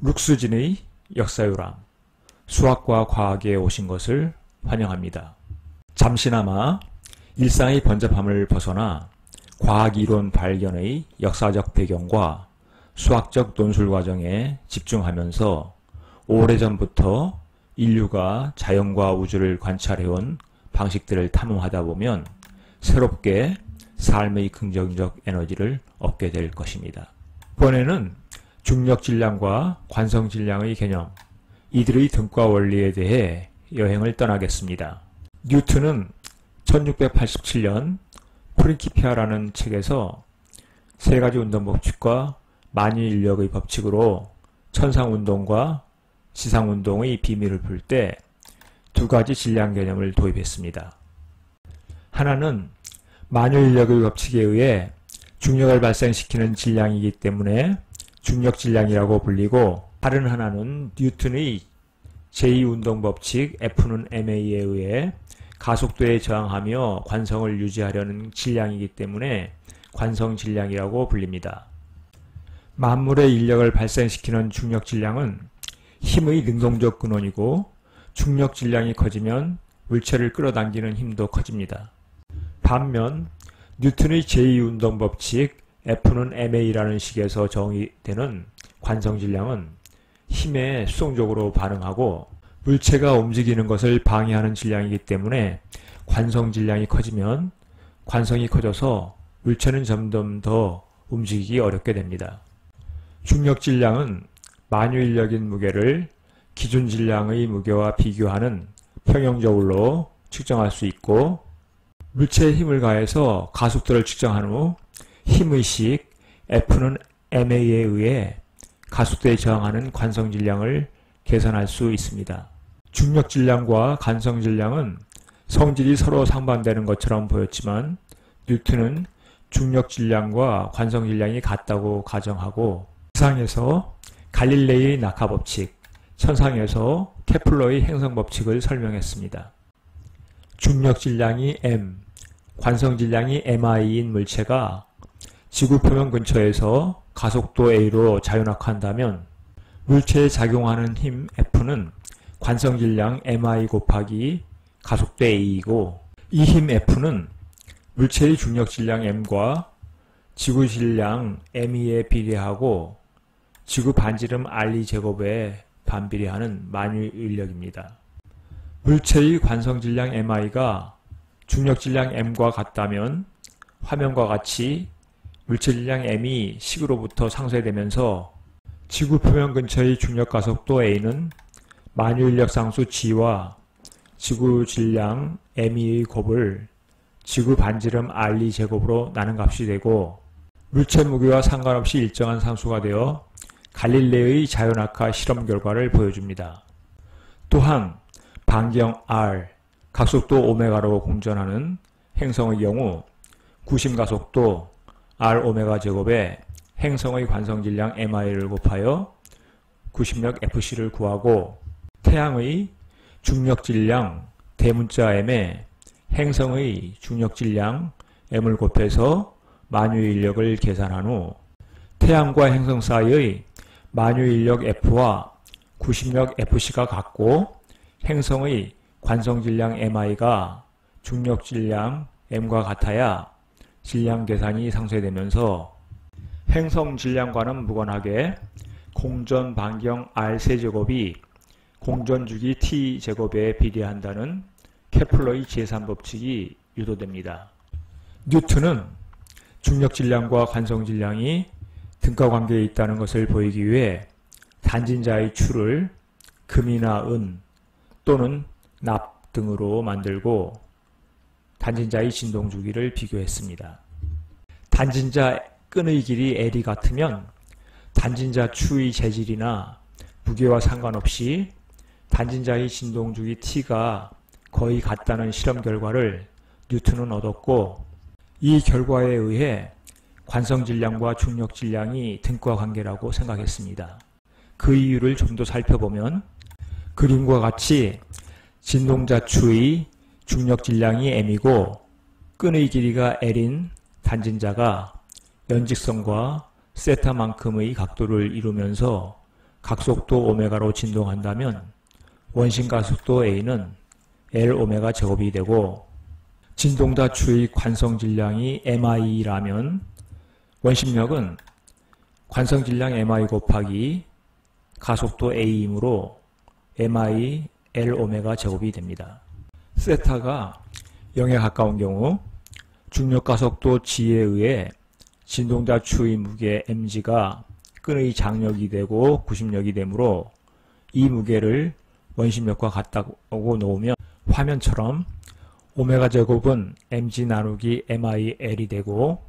룩스진의 역사유람, 수학과 과학에 오신 것을 환영합니다. 잠시나마 일상의 번잡함을 벗어나 과학이론 발견의 역사적 배경과 수학적 논술 과정에 집중하면서 오래전부터 인류가 자연과 우주를 관찰해온 방식들을 탐험하다 보면 새롭게 삶의 긍정적 에너지를 얻게 될 것입니다. 이번에는 중력질량과 관성질량의 개념, 이들의 등과 원리에 대해 여행을 떠나겠습니다. 뉴턴은 1687년 프린키피아라는 책에서 세 가지 운동 법칙과 만유인력의 법칙으로 천상운동과 지상운동의 비밀을 풀 때 두 가지 질량 개념을 도입했습니다. 하나는 만유인력의 법칙에 의해 중력을 발생시키는 질량이기 때문에 중력질량이라고 불리고, 다른 하나는 뉴턴의 제2운동 법칙 F는 ma에 의해 가속도에 저항하며 관성을 유지하려는 질량이기 때문에 관성질량이라고 불립니다. 만물의 인력을 발생시키는 중력질량은 힘의 능동적 근원이고, 중력질량이 커지면 물체를 끌어당기는 힘도 커집니다. 반면 뉴턴의 제2운동 법칙 F는 ma라는 식에서 정의되는 관성질량은 힘에 수동적으로 반응하고 물체가 움직이는 것을 방해하는 질량이기 때문에 관성질량이 커지면 관성이 커져서 물체는 점점 더 움직이기 어렵게 됩니다. 중력질량은 만유인력인 무게를 기준질량의 무게와 비교하는 평형저울로 측정할 수 있고, 물체에 힘을 가해서 가속도를 측정한 후 힘의 식 F는 ma에 의해 가속도에 저항하는 관성질량을 계산할 수 있습니다. 중력질량과 관성질량은 성질이 서로 상반되는 것처럼 보였지만 뉴턴은 중력질량과 관성질량이 같다고 가정하고, 지상에서 갈릴레이의 낙하법칙, 천상에서 케플러의 행성법칙을 설명했습니다. 중력질량이 m, 관성질량이 mi인 물체가 지구 표면 근처에서 가속도 a로 자유낙하한다면 물체에 작용하는 힘 F는 관성질량 mi 곱하기 가속도 a이고, 이 힘 F는 물체의 중력질량 m과 지구질량 me에 비례하고 지구 반지름 r 제곱에 반비례하는 만유인력입니다. 물체의 관성질량 mi가 중력질량 m과 같다면 화면과 같이 물체질량 m이 식으로부터 상쇄되면서 지구 표면 근처의 중력 가속도 a는 만유인력 상수 g와 지구 질량 me의 곱을 지구 반지름 r 제곱으로 나눈 값이 되고, 물체 무게와 상관없이 일정한 상수가 되어 갈릴레의 자유낙하 실험 결과를 보여줍니다. 또한 반경 r, 각속도 오메가로 공전하는 행성의 경우 구심가속도 r 오메가 제곱에 행성의 관성질량 mi를 곱하여 구심력 fc를 구하고, 태양의 중력질량 대문자 m에 행성의 중력질량 m을 곱해서 만유인력을 계산한 후 태양과 행성 사이의 만유인력 F와 구심력 FC가 같고 행성의 관성질량 mi가 중력질량 m과 같아야 질량 계산이 상쇄되면서 행성 질량과는 무관하게 공전 반경 r 세제곱이 공전 주기 t 제곱에 비례한다는 케플러의 제3법칙이 유도됩니다. 뉴턴은 중력질량과 관성질량이 등가 관계에 있다는 것을 보이기 위해 단진자의 추를 금이나 은 또는 납 등으로 만들고 단진자의 진동주기를 비교했습니다. 단진자 끈의 길이 L이 같으면 단진자 추의 재질이나 무게와 상관없이 단진자의 진동주기 T가 거의 같다는 실험 결과를 뉴턴은 얻었고, 이 결과에 의해 관성질량과 중력질량이 등가 관계라고 생각했습니다. 그 이유를 좀 더 살펴보면 그림과 같이 진동자 추의 중력질량이 m이고 끈의 길이가 L인 단진자가 연직선과 세타만큼의 각도를 이루면서 각속도 오메가로 진동한다면 원심 가속도 A는 L 오메가 제곱이 되고, 진동자추의 관성 질량이 MI라면 원심력은 관성 질량 MI 곱하기 가속도 A이므로 MI L 오메가 제곱이 됩니다. 세타가 0에 가까운 경우 중력 가속도 G에 의해 진동자추의 무게 mg가 끈의 장력이 되고 구심력이 되므로 이 무게를 원심력과 같다고 놓으면 화면처럼 오메가 제곱은 mg 나누기 MIL이 되고,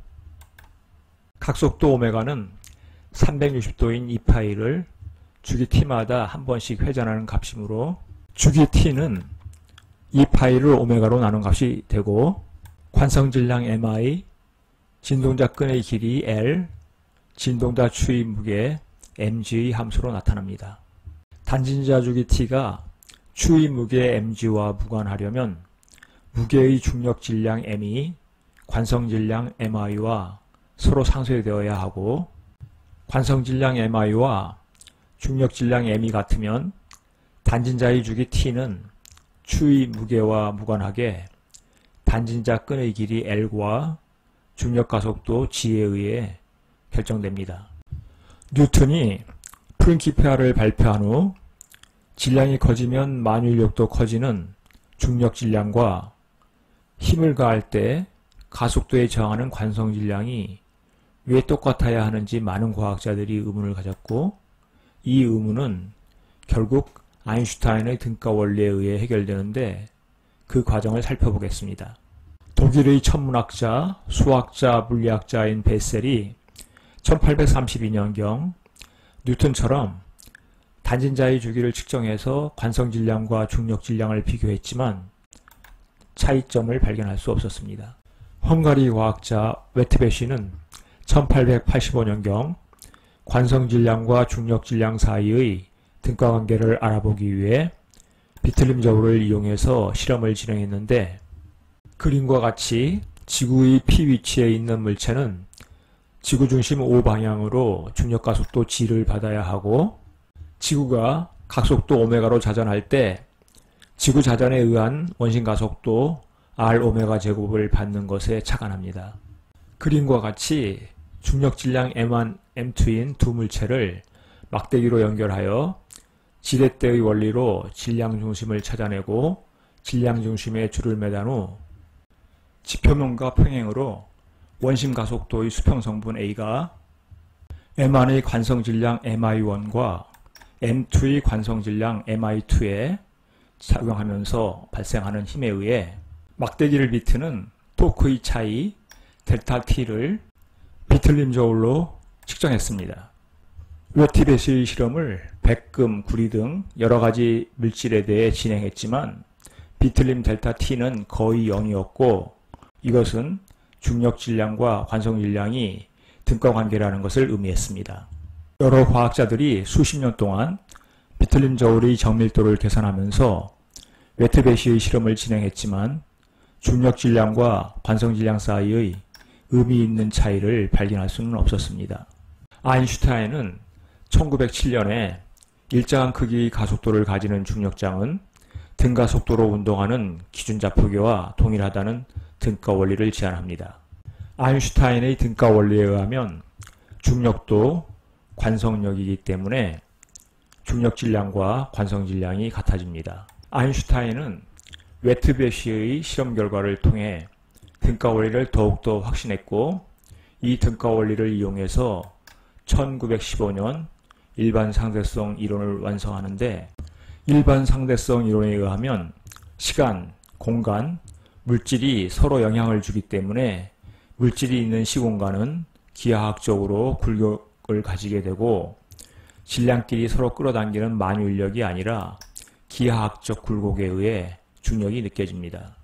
각속도 오메가는 360도인 2파이를 주기 t마다 한 번씩 회전하는 값이므로 주기 t는 2파이를 오메가로 나눈 값이 되고, 관성질량 MI, 진동자 끈의 길이 L, 진동자 추의 무게 mg의 함수로 나타납니다. 단진자 주기 t가 추의 무게 mg와 무관하려면 무게의 중력 질량 m이 관성 질량 mi와 서로 상쇄되어야 하고, 관성 질량 mi와 중력 질량 m이 같으면 단진자의 주기 t는 추의 무게와 무관하게 단진자 끈의 길이 L과 중력 가속도 G에 의해 결정됩니다. 뉴턴이 프린키피아를 발표한 후 질량이 커지면 만유인력도 커지는 중력 질량과 힘을 가할 때 가속도에 저항하는 관성 질량이 왜 똑같아야 하는지 많은 과학자들이 의문을 가졌고, 이 의문은 결국 아인슈타인의 등가 원리에 의해 해결되는데, 그 과정을 살펴보겠습니다. 독일의 천문학자, 수학자, 물리학자인 베셀이 1832년경 뉴턴처럼 단진자의 주기를 측정해서 관성질량과 중력질량을 비교했지만 차이점을 발견할 수 없었습니다. 헝가리 과학자 웨트베시는 1885년경 관성질량과 중력질량 사이의 등가관계를 알아보기 위해 비틀림 저울을 이용해서 실험을 진행했는데, 그림과 같이 지구의 P 위치에 있는 물체는 지구 중심 O 방향으로 중력 가속도 G를 받아야 하고, 지구가 각속도 오메가로 자전할 때 지구 자전에 의한 원심 가속도 R 오메가 제곱을 받는 것에 착안합니다. 그림과 같이 중력 질량 M1, M2인 두 물체를 막대기로 연결하여 지렛대의 원리로 질량 중심을 찾아내고 질량 중심에 줄을 매단 후 지표면과 평행으로 원심 가속도의 수평성분 A가 M1의 관성질량 MI1과 M2의 관성질량 MI2에 작용하면서 발생하는 힘에 의해 막대기를 비트는 토크의 차이 델타 T를 비틀림 저울로 측정했습니다. 웨트베시의 실험을 백금, 구리 등 여러가지 물질에 대해 진행했지만 비틀림 델타 T는 거의 0이었고, 이것은 중력 질량과 관성 질량이 등가 관계라는 것을 의미했습니다. 여러 과학자들이 수십 년 동안 비틀림 저울의 정밀도를 계산하면서 웨트베시의 실험을 진행했지만 중력 질량과 관성 질량 사이의 의미 있는 차이를 발견할 수는 없었습니다. 아인슈타인은 1907년에 일정한 크기의 가속도를 가지는 중력장은 등가 속도로 운동하는 기준 좌표계와 동일하다는 등가 원리를 제안합니다. 아인슈타인의 등가 원리에 의하면 중력도 관성력이기 때문에 중력 질량과 관성 질량이 같아집니다. 아인슈타인은 웨트베시의 실험 결과를 통해 등가 원리를 더욱더 확신했고, 이 등가 원리를 이용해서 1915년 일반 상대성 이론을 완성하는데, 일반 상대성 이론에 의하면 시간, 공간, 물질이 서로 영향을 주기 때문에 물질이 있는 시공간은 기하학적으로 굴곡을 가지게 되고, 질량끼리 서로 끌어당기는 만유인력이 아니라 기하학적 굴곡에 의해 중력이 느껴집니다.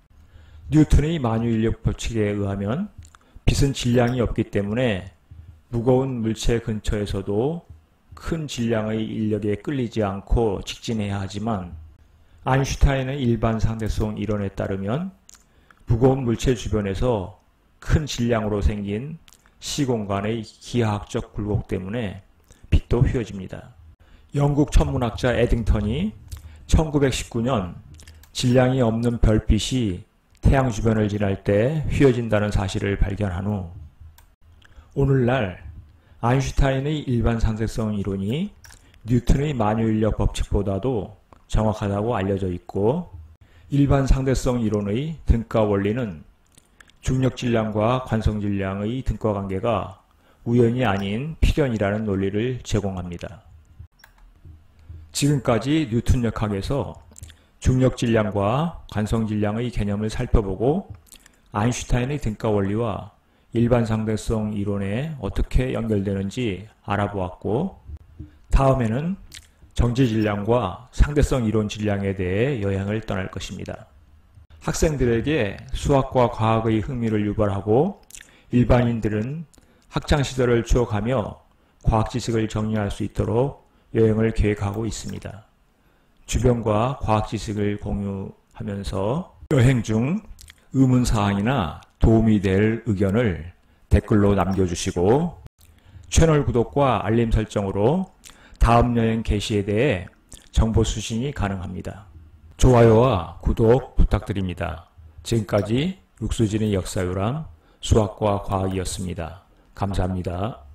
뉴턴의 만유인력 법칙에 의하면 빛은 질량이 없기 때문에 무거운 물체 근처에서도 큰 질량의 인력에 끌리지 않고 직진해야 하지만, 아인슈타인의 일반 상대성 이론에 따르면 무거운 물체 주변에서 큰 질량으로 생긴 시공간의 기하학적 굴곡 때문에 빛도 휘어집니다. 영국 천문학자 에딩턴이 1919년 질량이 없는 별빛이 태양 주변을 지날 때 휘어진다는 사실을 발견한 후 오늘날 아인슈타인의 일반 상대성 이론이 뉴턴의 만유인력 법칙보다도 정확하다고 알려져 있고, 일반 상대성 이론의 등가 원리는 중력 질량과 관성 질량의 등가 관계가 우연이 아닌 필연이라는 논리를 제공합니다. 지금까지 뉴턴력학에서 중력 질량과 관성 질량의 개념을 살펴보고 아인슈타인의 등가 원리와 일반 상대성 이론에 어떻게 연결되는지 알아보았고, 다음에는 정지 질량과 상대성 이론 질량에 대해 여행을 떠날 것입니다. 학생들에게 수학과 과학의 흥미를 유발하고 일반인들은 학창시절을 추억하며 과학 지식을 정리할 수 있도록 여행을 계획하고 있습니다. 주변과 과학 지식을 공유하면서 여행 중 의문사항이나 도움이 될 의견을 댓글로 남겨주시고 채널 구독과 알림 설정으로 다음 여행 개시에 대해 정보 수신이 가능합니다. 좋아요와 구독 부탁드립니다. 지금까지 육수진의 역사유람 수학과 과학이었습니다. 감사합니다.